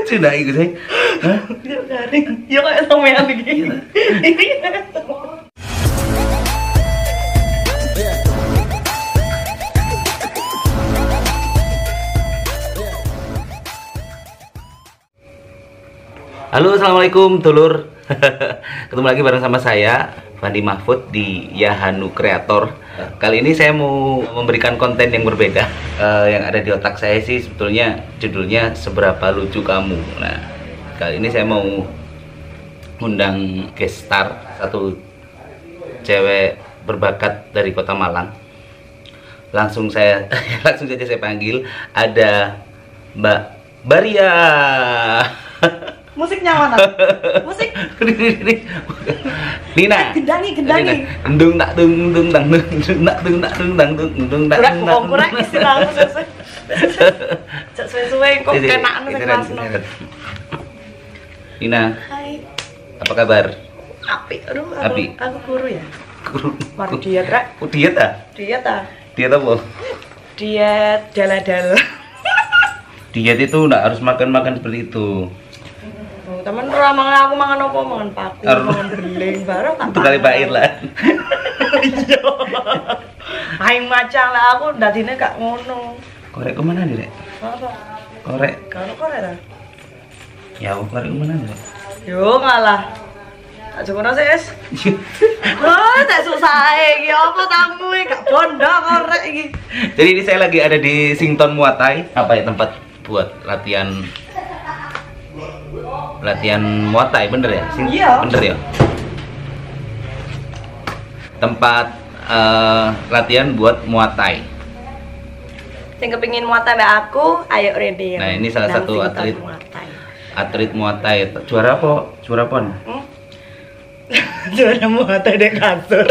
Sudah itu sih. Hah? Yo garing. Yo kayak sampean iki. Halo, assalamualaikum dulur. Ketemu lagi bareng sama saya Fandi Mahfud di Yahanu Kreator. Kali ini saya mau memberikan konten yang berbeda. Yang ada di otak saya sih sebetulnya judulnya Seberapa Lucu Kamu. Nah, kali ini saya mau undang guest star, satu cewek berbakat dari Kota Malang. Langsung saja saya panggil, ada Mbak Baria. Musiknya mana? Musik. Nina. Gendangi. Endung tak dung dang dung tak. Kurang istilahmu sesuai. Sesuai kok kenakan sing kelasno. Nina, Hai. apa kabar? Apik. Aduh, Apik. aku guru ya. Guru. Mari diet, Rek. Diet ah? Diet ah. Diet apa? Diet dala-dala. Diet itu enggak harus makan seperti itu. Oh, temen ora mangan aku mangan apa? Mangan paku, mangan beling bareng tak. Itu kali baik lah. Iya. Aing macang lah aku dadine gak ngono. Korek kemana nih, Rek? Apa? Korek. Kalau korek ta? Ya, korek kemana nih, Rek? Yo ngalah. Tak jokono sih, Es. Oh, tak susah iki. Apa tamu iki gak bondo korek iki. Jadi ini saya lagi ada di Sington Muay Thai. Apa ya, tempat buat latihan Muay Thai, bener ya? Iya. Bener ya? Tempat latihan buat Muay Thai. Sing kepengin Muay Thai mbak aku, ayo ready. Nah, ini salah satu atlet Muay Thai. Juara apa? Juara apa? Juara Muay Thai di kasur.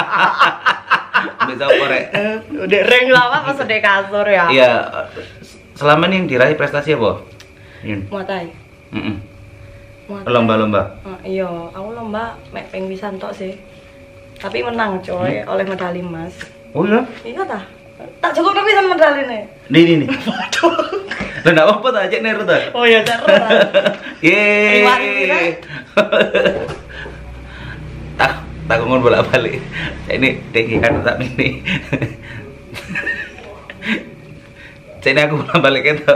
Bisa korek. Udah ring lama pas di kasur ya. Iya. Selama ini yang diraih prestasi apa? Muay Thai. Lomba-lomba. Iya, aku lomba mek ping pisan tok sih. Tapi menang coy, oleh medali emas. Oh iya? Iya tah. Tak cukup tapi sama medaline. Nih. Waduh. Lah enggak apa-apa tak ajak neru ta? Oh iya, cara. Yeay. Tak ngon bolak-balik. Ini tinggi kan tak ini. Jadi aku bolak-balik itu.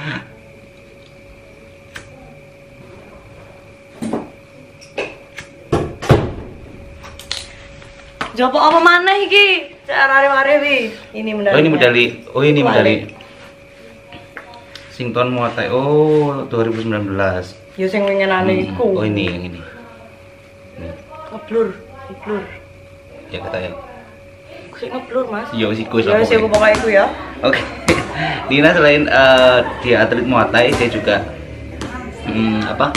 Jopo apa maneh iki? Cara arep-arep iki. Ini medali. Oh ini medali. Oh ini medali. Sington Muay Thai. Oh 2019. Yo sing winginane iku. Oh ini yang ini. Nih. Ngeblur. Ya kata ya. Sing ngeblur, Mas. Iya sih kus. Ya sing pokoke iku ya. Oke. Nina selain dia atlet Muay Thai, dia juga apa?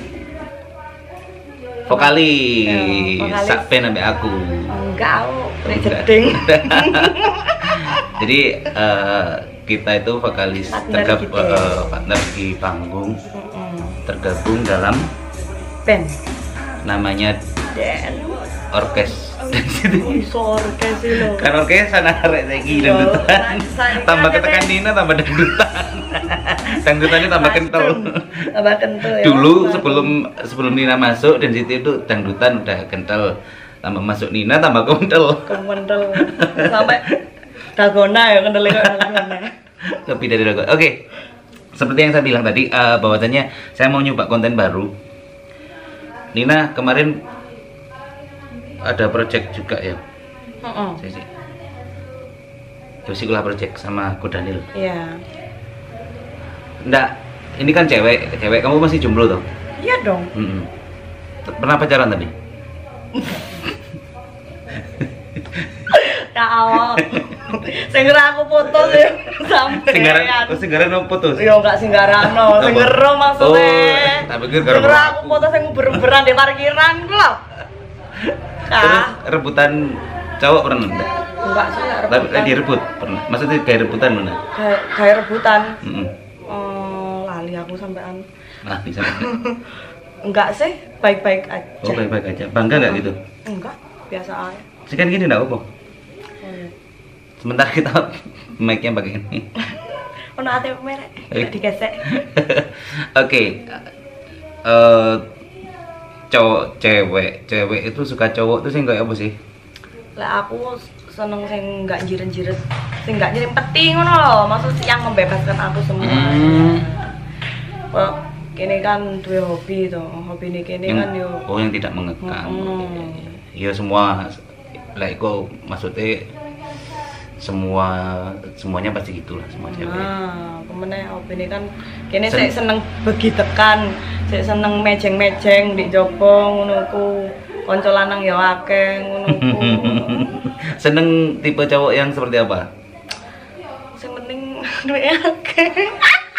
Vokalis. Sak pen ambek aku. Enggak, aku nek jeding. Jadi kita itu vokalis partner di panggung, tergabung dalam band namanya Dan orkes. Dan situ iso orkes lho. kan orkes sana arek saiki dangdutan. Tambah ketekan Nina tambah dangdutan. Dangdutannya tambah kental. Tambah kental ya. Dulu sebelum Nina masuk dan situ itu dangdutan udah kental. Tambah masuk Nina tambah kental. Kental. Sampai dagona ya kental kok dagona. Lebih dari dagona. Oke. Seperti yang saya bilang tadi, bahwasanya saya mau nyoba konten baru. Nina kemarin ada project juga ya. Saya sih. Yosikulah project sama Kodanil. Iya. Enggak, ini kan cewek kamu masih jomblo toh? Iya dong. Pernah pacaran tadi? Ya awal. Singgara aku putus ya sampai. Singgaran putus. Yo enggak singgarano, singgero maksudnya. Oh, tak pikir karo Singgara aku putus sing uber-uberan di parkiran ku lho. Terus rebutan cowok pernah enggak? Enggak sih, enggak Tapi rebutan. direbut pernah. Maksudnya kayak rebutan mana? Kayak rebutan. Lali aku sampean. Nah, bisa. Enggak sih, baik-baik aja. Oh, baik-baik aja. Bangga enggak gitu? Enggak, biasa aja. Sih kan gini enggak apa. Sementara kita mic-nya pakai ini. Ono ate merek, gak digesek. Oke. Cowok cewek itu suka cowok tuh sing kayak apa sih? Lah aku seneng sing gak jiret-jiret, sing gak nyerimpeti ngono lho, maksud yang membebaskan aku semua. Kok kene kan duwe hobi to, hobi ini kene kan yo. Oh, yang tidak mengekang. Ya semua lah iku maksudnya semuanya pasti gitulah semua cewek. Nah, kemeneh opini kan kene sik seneng begi tekan, sik seneng mejeng-mejeng di jopo ngono ku. Kanca lanang ya akeh ngono ku. Seneng tipe cowok yang seperti apa? Sing penting duwe akeh.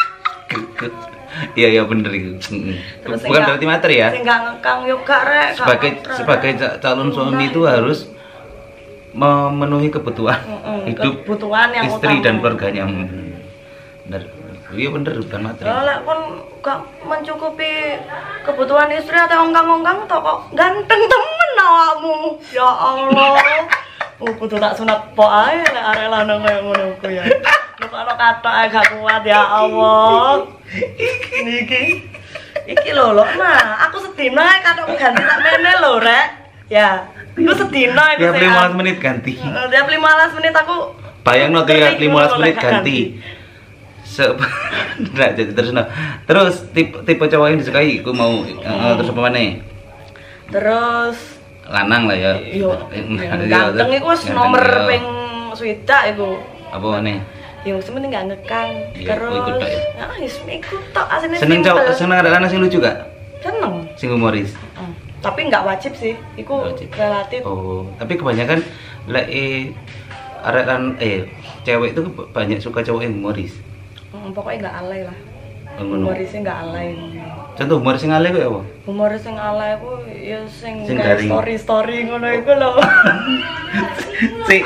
Iya bener itu. Bukan berarti materi ya. Sing gak ngekang yo gak rek. Sebagai calon suami itu harus memenuhi kebutuhan hidup kebutuhan yang istri utama. Dan keluarganya. Bener. Iya bener bukan materi. Lah kon gak mencukupi kebutuhan istri atau ongkang-ongkang to kok ganteng temen awakmu. Ya Allah. Kudu tak sunat po ae lek arek lanang kaya ngono ku ya. Nek ana katok ae gak kuat ya Allah. Iki lho mah aku sedina ae katokku ganti sak mene lho rek. Ya. Iku sedina iku. Tiap 15 menit ganti. Tiap 15 menit aku bayangno tiap 15 menit ganti. Nah, jadi terus tipe cowok yang disukai aku mau terus apa mana? Terus lanang lah ya. Yo. Ganteng iku wis nomor ping 20 iku. Apa mana? Yang sebenarnya nggak ngekang. Terus ah iku tok asline seneng ada lanang sing lucu gak? Seneng. Sing humoris. Tapi nggak wajib sih, itu relatif. Oh, tapi kebanyakan lek arek kan cewek itu banyak suka cowok yang humoris. Pokoknya nggak alay lah. Humorisnya nggak alay. Contoh humoris yang alay kayak apa? Humoris yang alay aku ya sing story ngono iku lho. Si.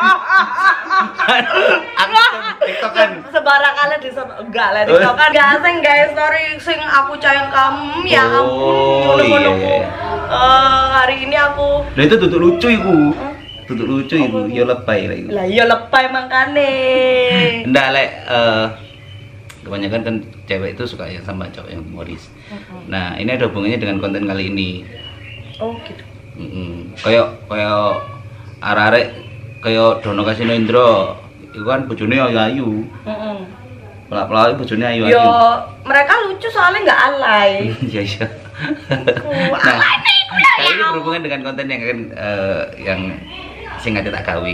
TikTok kan sebarang kali di enggak lah TikTok kan gak sing guys story sing aku sayang kamu ya ampun ngono-ngono. Hari ini aku. Lah itu tutup lucu iku. Tutup lucu iku ya lebay lah iku. Lah iya lebay makane. Ndak lek kebanyakan kan cewek itu suka yang sama cowok yang humoris. Nah, ini ada hubungannya dengan konten kali ini. Oh, gitu. Kayak arek kayak Dono Kasino Indro. Itu kan bojone ayu-ayu. Pelak-pelak bojone ayu-ayu. Yo, mereka lucu soalnya nggak alay. Iya. Nah, ini berhubungan dengan konten yang akan yang sing tak gawe.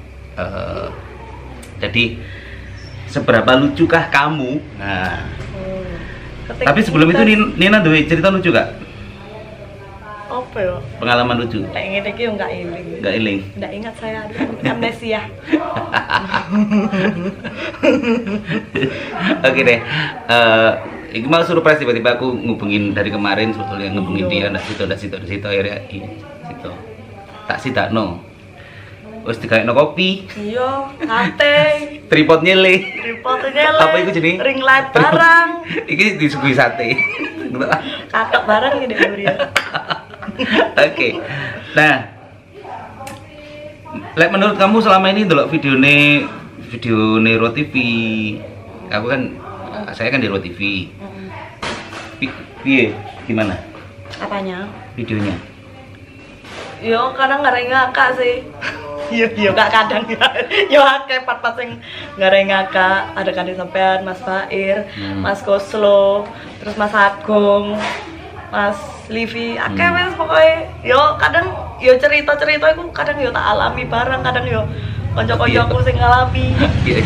Jadi seberapa lucukah kamu? Nah. Tapi sebelum itu Nina duwe cerita lucu gak? Apa ya? Pengalaman lucu. Kayak ngene iki yo enggak eling. Enggak eling. Enggak ingat saya amnesia. Oke deh. Iki mau surprise tiba-tiba aku ngubungin dari kemarin sebetulnya ngubungin dia ndak situ akhirnya situ. Tak sidakno. Wis digaekno kopi. Iya, sate. Tripod nyele. Apa iku jenenge? Ring light barang. Iki disuguhi sate. Katok barang iki Dek Nur ya. Oke. Nah, lek menurut kamu selama ini ndelok video Ro TV. Aku kan saya kan di Ro TV. Piye? Gimana? Apanya? Videonya. Yo kadang ngakak sih. Yo gak kadang ya. Yo akeh part-part sing ngakak, ada kan sampean Mas Fair, Mas Koslo, terus Mas Agung, Mas Livi, akeh wis pokoke. Yo kadang yo cerita-cerita iku kadang yo tak alami bareng, kadang yo kanca-kancaku sing ngalami. Iya.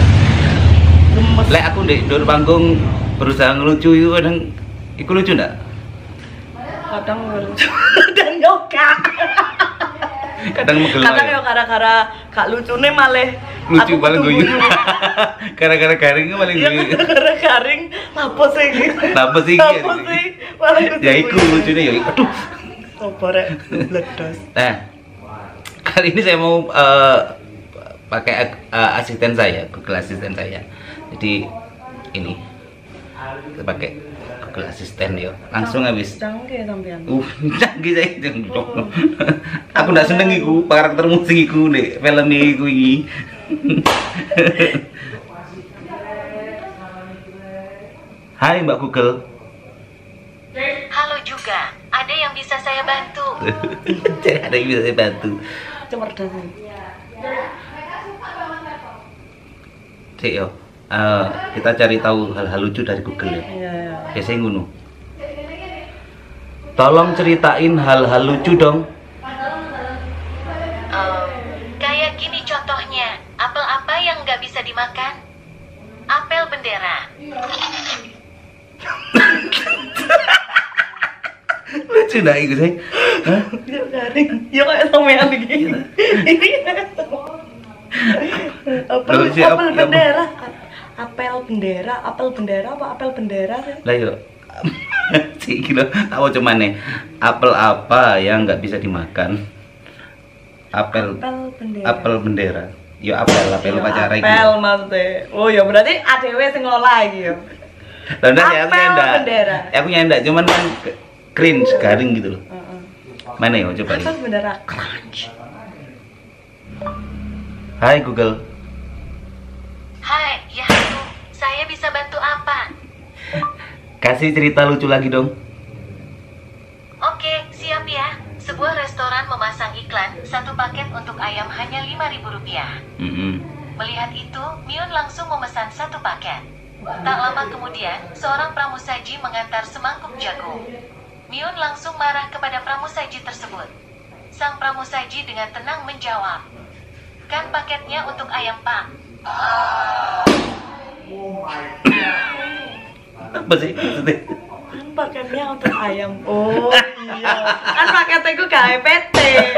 Lek aku ndek ndur panggung berusaha ngelucu itu kadang iku lucu ndak? Kadang lucu dan yo gak. Kadang megel. Kadang yo gara-gara gak lucune malah lucu paling guyu. Gara-gara garing malah guyu. Gara-gara garing apa sih iki? Apa sih iki? Apa sih? Malah guyu. Ya iku lucune ya. Aduh. Coba rek meledos. Nah, kali ini saya mau pakai asisten saya, Google Assistant saya. Jadi ini kita pakai Google Assistant ya. Langsung habis. Canggih sampean. Canggih saya. Aku ndak seneng iku karakter musik iku nek film iku iki. Hai Mbak Google. Halo juga, ada yang bisa saya bantu? Ada yang bisa saya bantu. Cerdas. Cik yo. Kita cari tahu hal-hal lucu dari Google ya. Iya. Biasanya ngono. Tolong ceritain hal-hal lucu dong. Kayak gini contohnya, apel apa yang nggak bisa dimakan? Apel bendera. Lucu dah itu sih. Hah? Ya garing. Ya kayak sampean begini. Apel bendera. Apel bendera apa apel bendera sih? Lah yo. Cik kilo tahu cuman nih. Apel apa yang nggak bisa dimakan? Apel bendera. Yo apel upacara iki. Apel maksudnya. Oh ya berarti ADW sing ngolah iki yo. Lah ndak ya aku Apel ndak. bendera. Aku nyandak cuman kan cringe garing gitu loh. Mana yo coba Apel ini. bendera crunch. Hai Google. Hai, ya halo, saya bisa bantu apa? Kasih cerita lucu lagi dong. Oke, siap ya. Sebuah restoran memasang iklan, satu paket untuk ayam hanya Rp5.000. Melihat itu, Miun langsung memesan satu paket. Tak lama kemudian, seorang pramusaji mengantar semangkuk jagung. Miun langsung marah kepada pramusaji tersebut. Sang pramusaji dengan tenang menjawab, "Kan paketnya untuk ayam, Pak." Apa sih maksudnya? Kan paketnya untuk ayam. Oh iya. Kan paketnya gue KPT.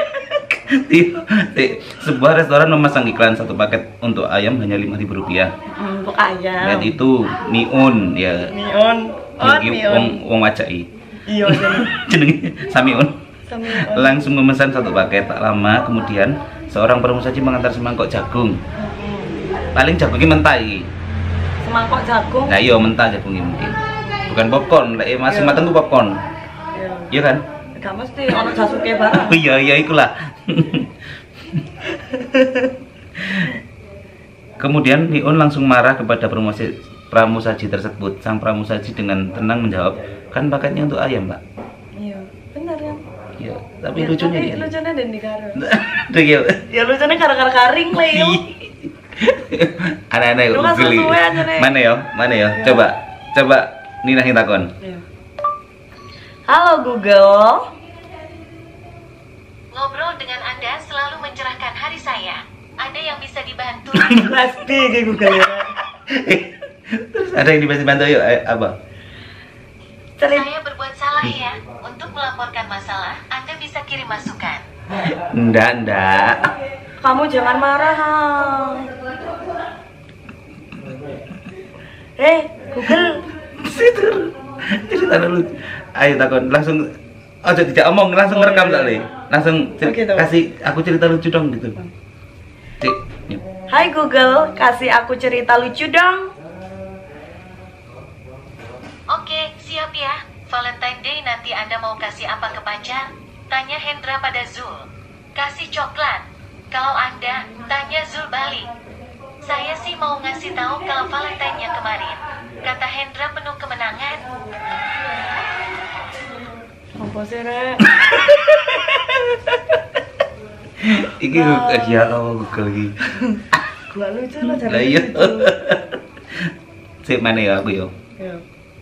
Sebuah restoran memasang iklan satu paket untuk ayam hanya Rp5.000. Untuk ayam. Dan itu Miun ya. Miun. Oh Miun. Wong wajai. Iya Jenenge Samiun. Samiun. Langsung memesan satu paket. Tak lama kemudian seorang pramusaji mengantar semangkok jagung. Paling jagungnya mentah iki. Semangkok jagung. Nah iya mentah jagungnya mungkin. Bukan popcorn, masih matang tuh popcorn. Iya kan? Gak mesti ono jasuke barang. Oh iya ikulah. Kemudian Miun langsung marah kepada pramusaji tersebut. Sang pramusaji dengan tenang menjawab, "Kan paketnya untuk ayam, Pak." Iya, benar ya. Iya, tapi lucunya tapi ini. lucunya dan di karo. Iya. Ya lucunya gara-gara garing lah yo. Anak-anak Lu kan Google. sesuai aja, Nek. Mana ya? Coba Nina yang takon. Iya. Halo Google. Ngobrol dengan Anda selalu mencerahkan hari saya. Ada yang bisa dibantu? Pasti kayak Google ya. Terus ada yang bisa bantu yuk? Apa? Saya berbuat salah ya. Untuk melaporkan masalah, Anda bisa kirim masukan. Enggak. Kamu jangan marah. Google. Cerita dulu. Ayo takon langsung. Oh tidak omong langsung ngerekam kali. Langsung gitu. kasih aku cerita lucu dong gitu. Cik. Hai Google, kasih aku cerita lucu dong. Oke, siap ya. Valentine Day nanti Anda mau kasih apa ke pacar? Tanya Hendra pada Zul. Kasih coklat. Kalau Anda, tanya Zul balik. Saya sih mau ngasih tahu kalau Valentine-nya kemarin. Kata Hendra penuh kemenangan. Apa sih, Rek? Iki ya Allah Google iki. Gua lucu lo Lah iya. lucu. Sip mana ya aku yo. Iya.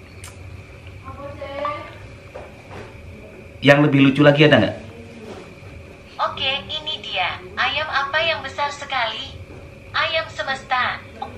Yang lebih lucu lagi ada nggak? Oke, ini dia. Ayam apa yang besar sekali? Ayam semesta.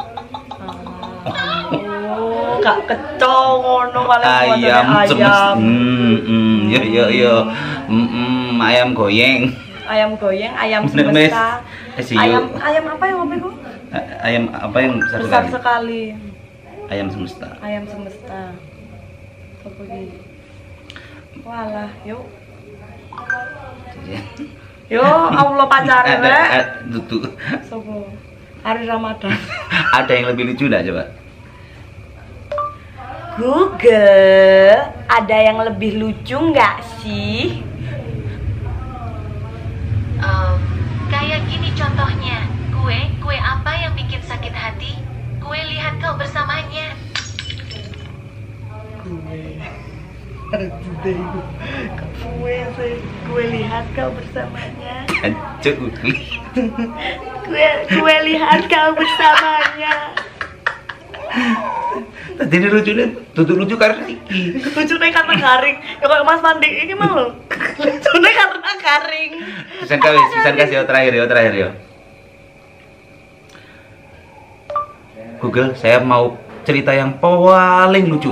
Oh, gak kecong ngono paling Ayam ayam. Yo. Ayam goyeng. Ayam goyeng, ayam Bener, semesta. Mes. Siyo. Ayam apa yang apa itu? Ayam apa yang besar, Besar sekali? sekali. Ayam semesta. Ayam semesta. Apa ini? Walah, yuk. Yo, Allah pacaran rek. Tuh. Sopo? Hari Ramadan. Ada yang lebih lucu nggak coba? Google, ada yang lebih lucu nggak sih? Kayak gini contohnya. Kue apa yang bikin sakit hati? Kue lihat kau bersamanya. Gue lihat kau bersamanya. Hancur. Gue lihat kau bersamanya. Tadi ini lucunya, tutup lucu karena iki. Lucunya karena garing. Ya kayak Mas Pandi ini mah lo. Lucunya karena garing. Pisan kasih yo terakhir yo. Google, saya mau cerita yang paling lucu.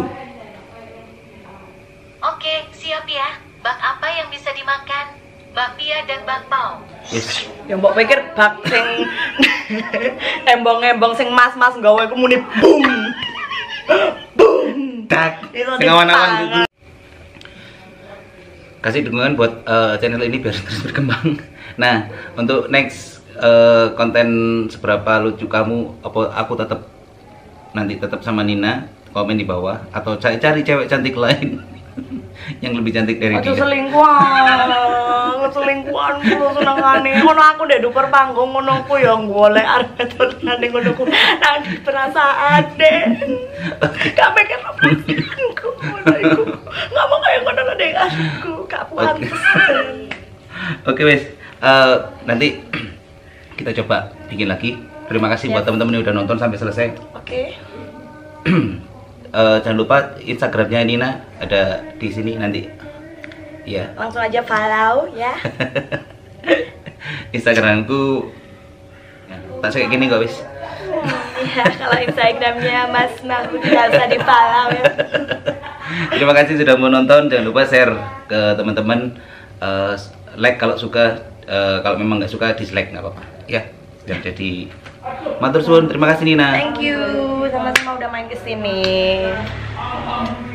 Oke, siap ya. Bak apa yang bisa dimakan? Bakpia dan bakpao. Yes. Yang mbok pikir bak sing embong-embong sing mas-mas gawe ku muni boom. Boom. Tak. Itu Sing awan-awan di gitu. Kasih dukungan buat channel ini biar terus berkembang. Nah, untuk next konten seberapa lucu kamu, apa aku tetap sama Nina, komen di bawah atau cari cewek cantik lain yang lebih cantik dari Aduh dia. selingkuhan mulu senengane. Ngono aku ndek duper panggung ngono ku ya golek arep tolane ngono ku. Nang perasaan deh. Gak pikir aku. Enggak mau kayak ngono deh aku, gak pantes. Oke, wes. Nanti kita coba bikin lagi. Terima kasih buat teman-teman yang udah nonton sampai selesai. Oke. Jangan lupa Instagramnya Nina ada di sini nanti. Ya. Langsung aja follow ya. Instagramku tak kayak gini kok, wis. Ya, kalau Instagramnya Mas Mahfud bisa di follow ya. Terima kasih sudah menonton. Jangan lupa share ke teman-teman. Like kalau suka. Kalau memang nggak suka dislike nggak apa-apa. Ya. Biar jadi matur suwun. Terima kasih Nina. Thank you sama-sama udah main kesini.